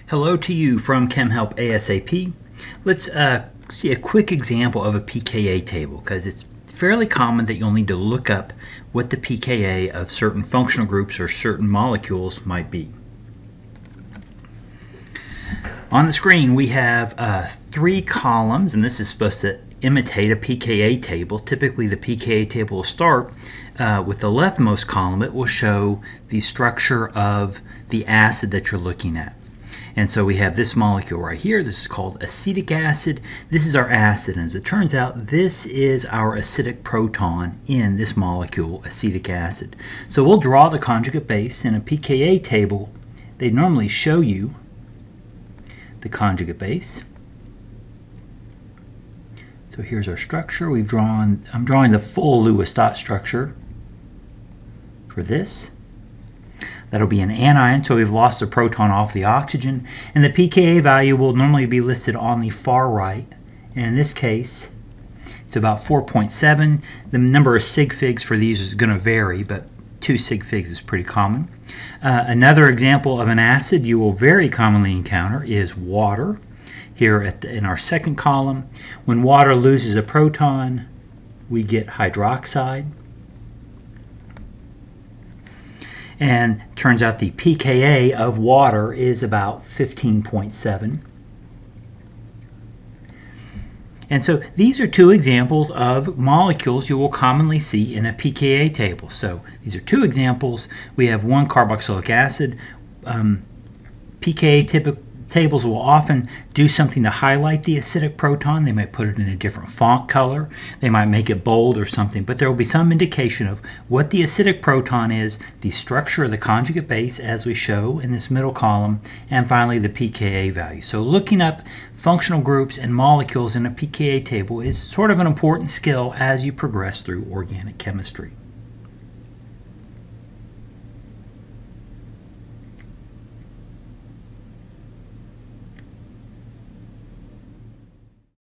Hello to you from ChemHelp ASAP. Let's see a quick example of a pKa table, because it's fairly common that you'll need to look up what the pKa of certain functional groups or certain molecules might be. On the screen we have 3 columns, and this is supposed to imitate a pKa table. Typically the pKa table will start with the leftmost column. It will show the structure of the acid that you're looking at. And so we have this molecule right here. This is called acetic acid. This is our acid, and as it turns out, this is our acidic proton in this molecule, acetic acid. So we'll draw the conjugate base. In a pKa table, they normally show you the conjugate base. So here's our structure. I'm drawing the full Lewis dot structure for this. That'll be an anion, so we've lost the proton off the oxygen. And the pKa value will normally be listed on the far right. And in this case, it's about 4.7. The number of sig figs for these is going to vary, but 2 sig figs is pretty common. Another example of an acid you will very commonly encounter is water. Here in our second column, when water loses a proton, we get hydroxide. And turns out the pKa of water is about 15.7. And so these are 2 examples of molecules you will commonly see in a pKa table. So these are 2 examples. We have one carboxylic acid. pKa tables will often do something to highlight the acidic proton. They might put it in a different font color. They might make it bold or something, but there will be some indication of what the acidic proton is, the structure of the conjugate base as we show in this middle column, and finally the pKa value. So looking up functional groups and molecules in a pKa table is sort of an important skill as you progress through organic chemistry.